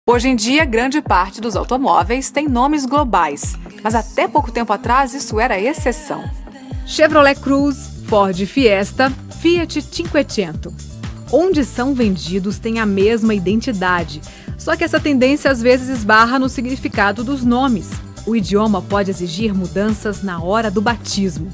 Hoje em dia, grande parte dos automóveis tem nomes globais, mas até pouco tempo atrás isso era exceção. Chevrolet Cruze, Ford Fiesta, Fiat Cinquecento. Onde são vendidos tem a mesma identidade, só que essa tendência às vezes esbarra no significado dos nomes. O idioma pode exigir mudanças na hora do batismo.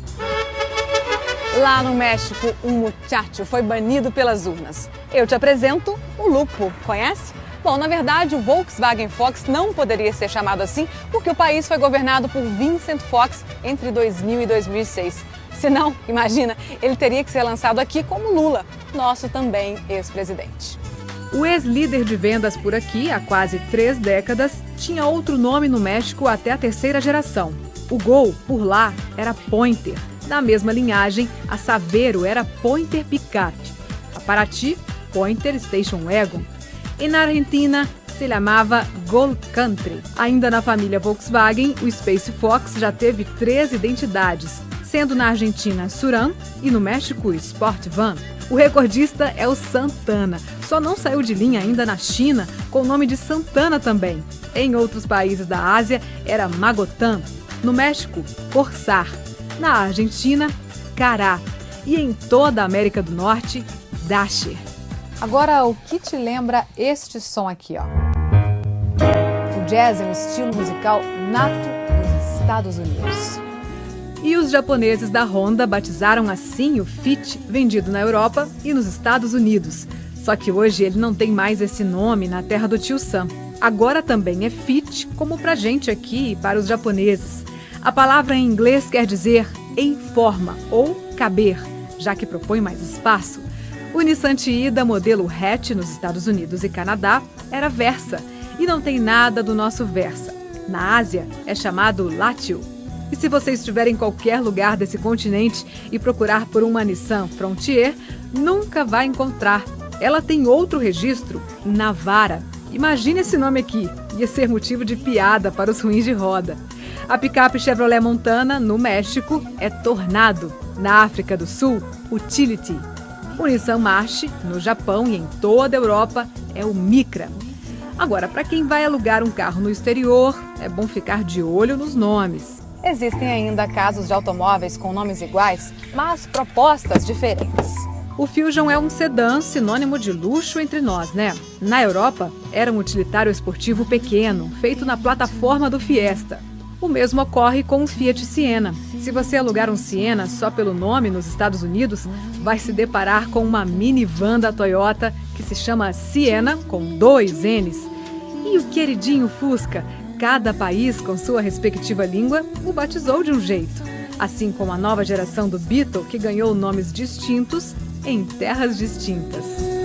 Lá no México, um muchacho foi banido pelas urnas. Eu te apresento o Lupo, conhece? Bom, na verdade, o Volkswagen Fox não poderia ser chamado assim porque o país foi governado por Vincent Fox entre 2000 e 2006. Se não, imagina, ele teria que ser lançado aqui como Lula, nosso também ex-presidente. O ex-líder de vendas por aqui, há quase 3 décadas, tinha outro nome no México até a 3ª geração. O Gol, por lá, era Pointer. Na mesma linhagem, a Saveiro era Pointer Pickup. A Paraty, Pointer Station Wagon. E na Argentina, se chamava Gol Country. Ainda na família Volkswagen, o Space Fox já teve 3 identidades, sendo na Argentina Suran e no México Sport Van. O recordista é o Santana. Só não saiu de linha ainda na China com o nome de Santana também. Em outros países da Ásia era Magotan. No México, Corsair. Na Argentina, Cará. E em toda a América do Norte, Dacher. Agora, o que te lembra este som aqui, ó? O jazz é um estilo musical nato dos Estados Unidos. E os japoneses da Honda batizaram assim o Fit, vendido na Europa e nos Estados Unidos. Só que hoje ele não tem mais esse nome na terra do tio Sam. Agora também é Fit, como pra gente aqui e para os japoneses. A palavra em inglês quer dizer em forma ou caber, já que propõe mais espaço. O Nissan Tiida modelo hatch nos Estados Unidos e Canadá era Versa e não tem nada do nosso Versa. Na Ásia é chamado Latio. E se você estiver em qualquer lugar desse continente e procurar por uma Nissan Frontier, nunca vai encontrar. Ela tem outro registro, Navara. Imagine esse nome aqui, ia ser motivo de piada para os ruins de roda. A picape Chevrolet Montana, no México, é Tornado. Na África do Sul, Utility. O Nissan March, no Japão e em toda a Europa, é o Micra. Agora, para quem vai alugar um carro no exterior, é bom ficar de olho nos nomes. Existem ainda casos de automóveis com nomes iguais, mas propostas diferentes. O Fusion é um sedã sinônimo de luxo entre nós, né? Na Europa, era um utilitário esportivo pequeno, feito na plataforma do Fiesta. O mesmo ocorre com o Fiat Siena. Se você alugar um Siena só pelo nome nos Estados Unidos, vai se deparar com uma minivan da Toyota que se chama Siena, com 2 N's. E o queridinho Fusca, cada país com sua respectiva língua o batizou de um jeito. Assim como a nova geração do Beetle, que ganhou nomes distintos em terras distintas.